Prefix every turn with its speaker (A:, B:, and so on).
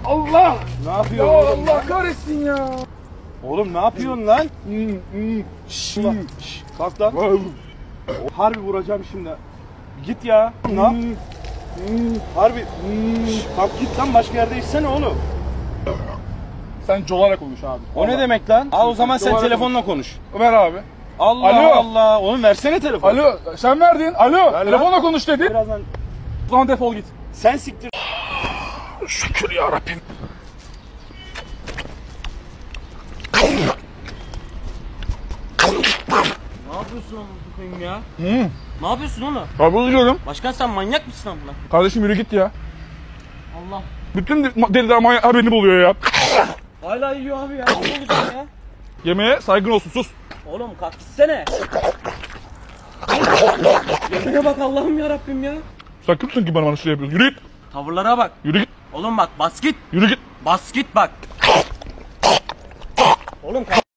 A: Allah!
B: Ne
A: Ya
B: yapıyorsun oğlum?
A: Allah kahretsin ya.
B: Oğlum ne yapıyorsun lan? Şşş. Kalk lan. Harbi vuracağım şimdi. Git ya. Ne yap? Harbi. Şşş, kalk git lan, başka yerde içsene oğlum.
A: Sen colara konuş abi.
B: O ne demek lan? Al o zaman sen
A: Dolara
B: telefonla konuş.
A: Ver abi.
B: Allah
A: Alo.
B: Allah. Oğlum versene telefonu.
A: Alo sen verdin. Alo.
B: Ver
A: Telefonla
B: lan.
A: konuş dedin.
B: Birazdan
A: O zaman defol git.
B: sen siktir.
A: Şükür ya Rabbim.
C: Ne yapıyorsun oğlum koyayım ya?
A: Hı.
C: Ne yapıyorsun oğlum?
A: Karpuz yiyorum.
C: Başkan sen manyak mısın amına?
A: Kardeşim yürü git ya.
C: Allah.
A: Bütün deliler manyaklar beni buluyor ya.
C: Hala yiyor abi ya. Ne olacak ya?
A: Yemeğe saygın olsun, sus.
C: Oğlum kalk gitsene. Yemeğe bak Allah'ım ya Rabbim ya.
A: Sen kimsin ki bana şey yapıyorsun? Yürü git.
C: Tavırlara bak.
A: Yürü git.
C: Oğlum bak bas git.
A: Yürü git.
C: Bas git bak. Oğlum kalk.